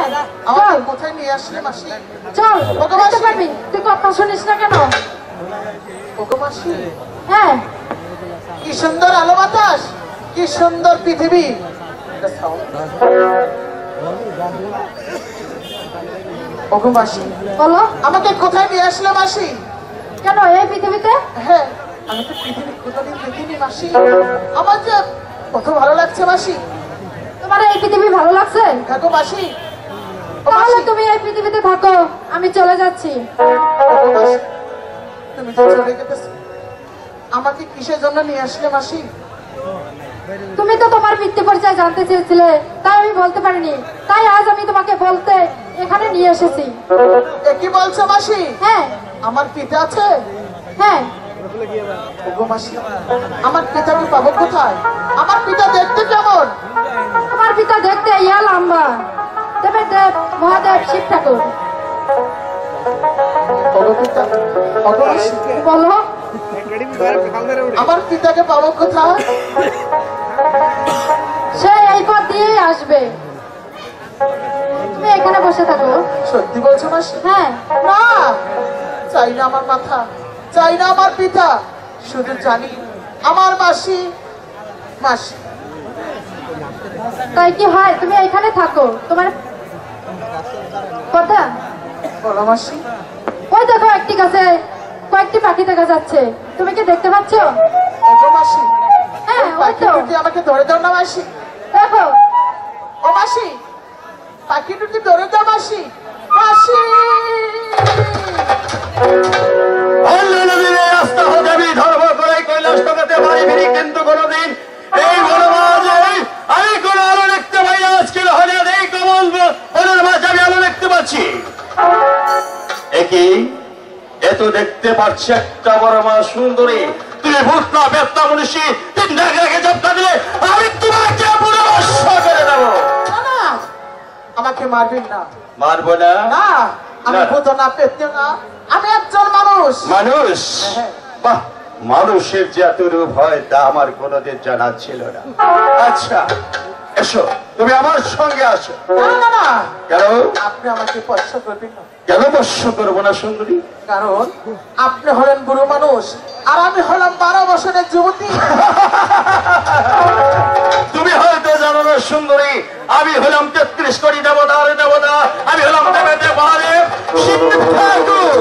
হ্যাঁ আমাকে কোথায় নিয়ে আসলে মাসি? চল দেখতে পারবি। তুই কথা শুনিস না কেন? ওগো মাসি, হ্যাঁ কি সুন্দর আলো বাতাস, কি সুন্দর পৃথিবী। ওগো মাসি, বলো আমাকে কোথায় নিয়ে আসলে মাসি? কেন এই পৃথিবীতে? হ্যাঁ, আমি তো পৃথিবী কোনোদিন দেখিনি মাসি। আমার যে কত ভালো লাগছে মাসি। তোমার এই পৃথিবী ভালো লাগছে? দেখো মাসি, ও তাহলে মাসি, তুমি এই পৃথিবীতে থাকো, আমি চলে যাচ্ছি। ও মাসি, তুমি তো চলে গেছো। আমাকে কিসের জন্য নিয়ে আসলে মাসি? তুমি তো তোমার মৃত্যু পরিচয় জানতে চেয়েছিলে, তাই আমি বলতে পারিনি, তাই আজ আমি তোমাকে বলতে এখানে নিয়ে এসেছি। এ কি বলছো মাসি? হ্যাঁ আমার পিতা আছে? হ্যাঁ ওগো মাসি, আমার পিতাকে পাবো কোথায়? আমার পিতা দেখতে কেমন? তোমার পিতা দেখতে ইয়া লম্বা, দেবের দেব মহাদেব শিব ঠাকুর। ওগো পিতা, ওগো মাসি, বলো আমার পিতাকে পাবো কোথায়? সে এই পথ দিয়েই আসবে, তুমি এখানে বসে থাকো। সত্যি বলছো মাসি? হ্যাঁ না, চাই না আমার মাথা, চাই না আমার পিতা, শুধু জানি আমার মাসি। মাসি, তাই কি হয়? তুমি এখানে থাকো, তোমার কথা। বলো মাসি। ওই দেখো একটি গাছে কয়েকটি পাখি দেখা যাচ্ছে, তুমি কি দেখতে পাচ্ছ? ওগো মাসি, হ্যাঁ ওই পাখি তো দুটি আমাকে ধরে দাও না মাসি। দেখো। ও মাসি, পাখি দুটি ধরে দাও মাসি। মাসি, ধর্ম করে কৈলাস ঠকাতে পারিনি, কিন্তু কোনদিন এই বনমাঝে আমি কোন আলো দেখতে পাই না। আজকে হঠাৎ এই কমল বনের মাঝে আমি আলো দেখতে পাচ্ছি। একই এত দেখতে পাচ্ছি একটা বড় মা সুন্দরী, তুমি ভূত না বেত্তা মনীষী, তিন ঢাকে জপটা দিলে আমি তোমাকে পুনর্বশ করে দেবো। না না, আমাকে মারবেন না। মারবো না? না, আমি না। ভূত না, পেত্য না, আমি একজন মানুষ। মানুষ? হ্যাঁ। বাহ, মানুষের যে এত রূপ হয় তা আমার কোনোদিন জানা ছিল না। আচ্ছা এসো, তুমি আমার সঙ্গে আসো। না না না, কেন? আপনি আমাকে স্পর্শ করবেন না। কেন বর্ষ করবো না সুন্দরী? কারণ আপনি হলেন বুড়ো মানুষ আর আমি হলাম 12 বছরের যুবতী। তুমি হয়তো জানো না সুন্দরী, আমি হলাম 33 কোটি দেবতার দেবতা, আমি হলাম দেবে দেবাদেব শিব ঠাকুর।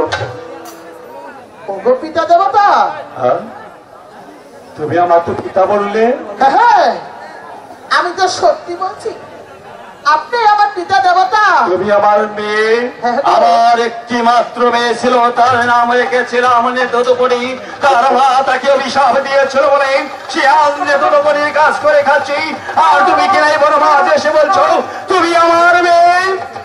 ওগো পিতা দেবতা। হ্যাঁ? তুমি আমার তো পিতা বললে? হ্যাঁ হ্যাঁ, আমি তো সত্যি বলছি, আপনি আমার পিতা দেবতা। তুমি আমার মেয়ে, হ্যাঁ। আমার একটি মাত্র মেয়ে ছিল, তার নাম রেখেছিলাম নেতদপরি। তার মা তাকে অভিশাপ দিয়েছিল বলে সে আজ নেতদপরির কাজ করে খাচ্ছি, আর তুমি কিনাই বড় মা এসে বলছো তুমি আমার মেয়ে।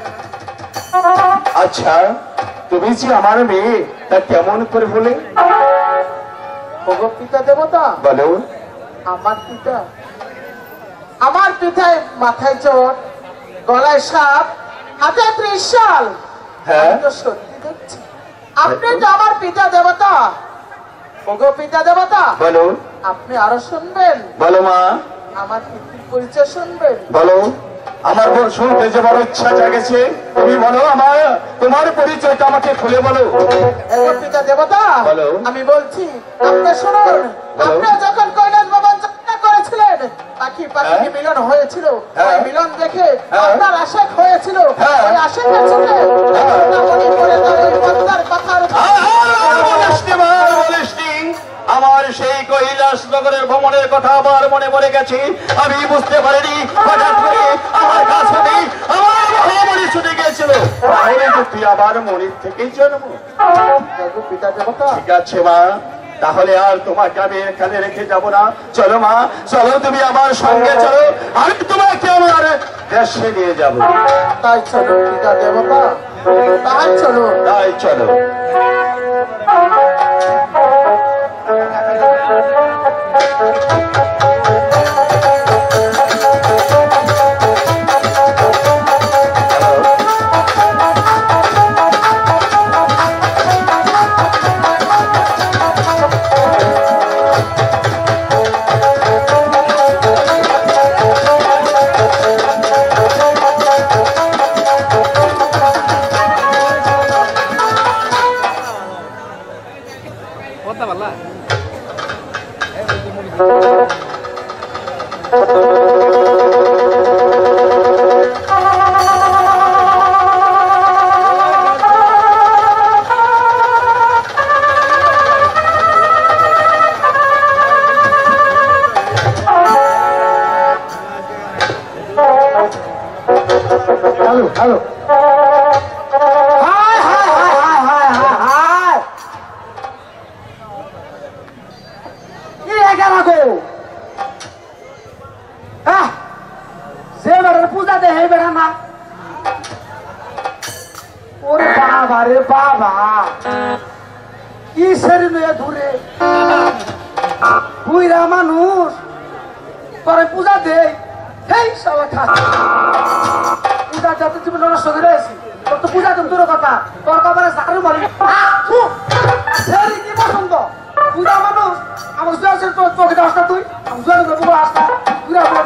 আচ্ছা, তুমি যে আমার মেয়ে তা কেমন করে বলে? ওগো পিতা দেবতা, বলো। আমার পিতায় মাথায় চোট, গলায় সাপ, হাতে ত্রিশাল। হ্যাঁ। আমি তো সত্যি দেখছি আপনি তো আমার পিতা দেবতা। ওগো পিতা দেবতা, বলো। আপনি আরো শুনবেন? বলো মা। আমার পিতৃ পরিচয় শুনবেন? বলো। আমার বল শুনতে যে বড় ইচ্ছা জাগেছে, তুমি বলো আমার তোমার পরিচয়টা আমাকে খুলে বলো। ওগো পিতা দেবতা, বলো। আমি বলছি, আপনি শুনুন। আপনি যখন কৈলাস ভবন যাত্রা করেছিলেন, পাখি পাখি মিলন হয়েছিল, হ্যাঁ। ওই মিলন দেখে হ্যাঁ। আপনার আশেক হয়েছিল। হ্যাঁ। ওই আশেকের সাথে মনে পড়ে তার ওই পদ্মার কথার। আমার সেই কৈলাস নগরের ভ্রমণের কথা আবার মনে পড়ে গেছে। আমি বুঝতে পারিনি হঠাৎ করে আমার কাছ থেকে আমার মহামণি ছুটে গিয়েছিল। তাহলে তো তুই আবার মনির থেকেই জন্ম। ওগো পিতা দেবতা, ঠিক আছে মা, তাহলে আর তোমাকে আমি এখানে রেখে যাব না। চলো মা, চলো তুমি আমার সঙ্গে চলো, আমি তোমাকে আমার দেশে নিয়ে যাব। তাই চলো পিতা দেবতা, তাই চলো। তাই চলো। Hello hello hi hi hi hi hi hi hi কি এখানে গো যে বেড়ার পূজা দে হে বেড়া না ওরে বাবা রে বাবা কি শরীর নিয়ে ঘুরে বুইরা মানুষ তোরে পূজা দে হেই শালা খা পূজা যাতে তুমি নষ্ট করে আছি তোর তো পূজা তুমি তোর কথা তোর কবরে সারু মারি কি পছন্দ পূজা মানুষ আমার জোয়ার তোর তোকে আসতা তুই আমি জোয়ার দেবো আসতা পুরা পুরা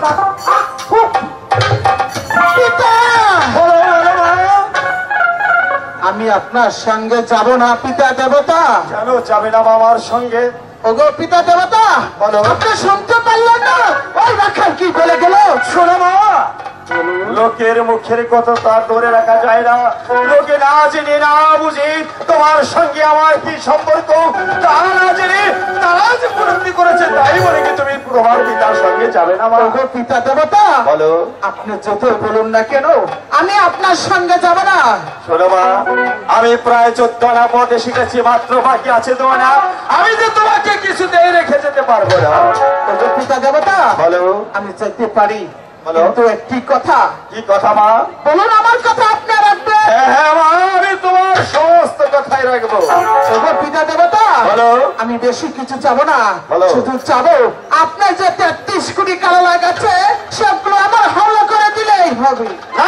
আমি আপনার সঙ্গে যাব না পিতা দেবতা। কেন যাবে না আমার সঙ্গে? ওগো পিতা দেবতা, বলো। আপনি শুনতে পারলেন না ওই রাখাল কি বলে গেল? শোনো মা, লোকের মুখের কথা তার ধরে রাখা যায় না। লোকে না জেনে না বুঝে তোমার সঙ্গে আমার কি সম্পর্ক তা না জেনে তারা যে উপলব্ধি করেছে তাই বলে কি তুমি তোমার পিতার সঙ্গে যাবে না? ওগো পিতা দেবতা, বলো। আপনি যত বলুন না কেন আমি আপনার সঙ্গে যাব না। শোনো মা, আমি প্রায় 14 আনা পথে শিখেছি, মাত্র বাকি আছে 2 আনা। আমি যে তোমাকে কিছুতেই রেখে যেতে পারবো না। ওগো পিতা দেবতা, বলো। আমি চাইতে পারি, বলো। কিন্তু একটি কথা। কি কথা মা? বলুন আমার কথা আপনি রাখবেন। হ্যাঁ মা, আমি তোমার সমস্ত কথাই রাখবো। ওগো পিতা দেবতা, বলো। আমি বেশি কিছু চাবো না, বলো। শুধু চাবো আপনার যে 33 কোটি কালো লাগাচ্ছে সবগুলো আমার হাওলা করে দিলেই হবে।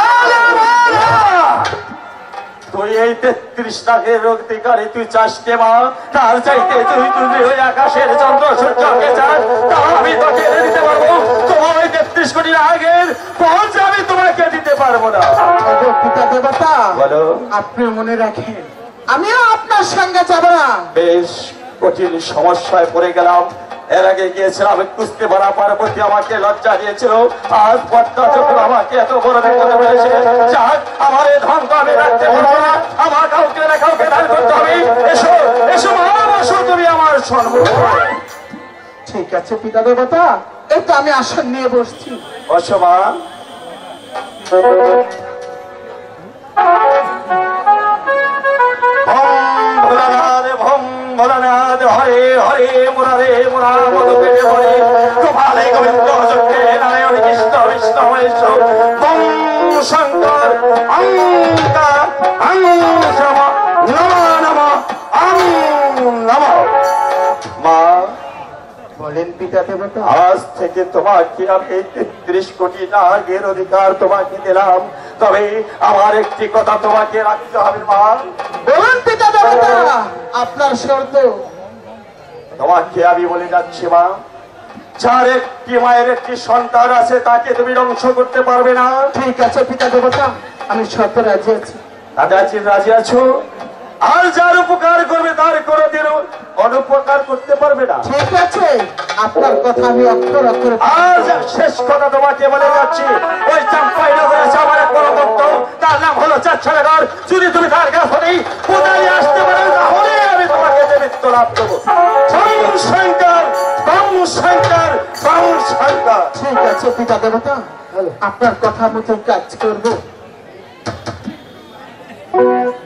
তুই এই 33 লাখের রক্তিকারী তুই চাস কে মা? তার চাইতে তুই তুই ওই আকাশের চন্দ্র সূর্যকে চাস, তা আমি তোকে এনে দিতে পারবো। তোমার ওই 33 কোটি আগের পৌঁছে আমি তোমাকে দিতে পারবো না। ওগো পিতা দেবতা, বলো। আপনি মনে রাখেন আমিও আপনার সঙ্গে যাব না। বেশ কঠিন সমস্যায় পড়ে গেলাম। এর আগে গিয়েছিলাম কুস্তি ভরা পার্বতী আমাকে লজ্জা দিয়েছিল, আজ পদ্মা যখন আমাকে এত বড় বিপদে ফেলেছে। যাক, আমার এই ধন তো আমি রাখতে পারবো না, আমার কাউকে না কাউকে দান করতে হবে। এসো এসো মা, এসো তুমি আমার সর্ব। ঠিক আছে পিতা দেবতা, এই তো আমি আসন নিয়ে বসছি। বসো মা। ভোলানাথ হরে হরে মুরারে মুরা মধুকে হরে গোপালে গোবিন্দ যজ্ঞে নারায়ণ কৃষ্ণ বিষ্ণু মহেশ বং শঙ্কর অঙ্কার অঙ্গম নম নম অং নম। মা, বলেন পিতা দেবতা। আজ থেকে তোমাকে আমি 33 কোটি নাগের অধিকার তোমাকে দিলাম, তবে আমার একটি কথা তোমাকে রাখতে হবে মা। বলুন পিতা দেবতা, আপনার শর্ত। তোমাকে আমি বলে যাচ্ছি মা, যার একটি মায়ের একটি সন্তান আছে তাকে তুমি ধ্বংস করতে পারবে না। ঠিক আছে পিতা দেবতা, আমি শর্ত রাজি আছি। রাজি আছো? আর যার উপকার করবে তার কোনোদিন অনুপকার করতে পারবে না। ঠিক আছে, আপনার কথা আমি অক্ষর অক্ষর। আর শেষ কথা তোমাকে বলে যাচ্ছি, ওই চাম্পাই নগরে আছে আমার এক বড় ভক্ত, তার নাম হলো চাচ্ছানগর। যদি তুমি তার কাছে পূজায় আসতে পারো তাহলে আমি তোমাকে দেবিত্ব লাভ করবো। শঙ্কর বং শঙ্কর বং শঙ্কর। ঠিক আছে পিতা দেবতা, আপনার কথা মতো কাজ করবো।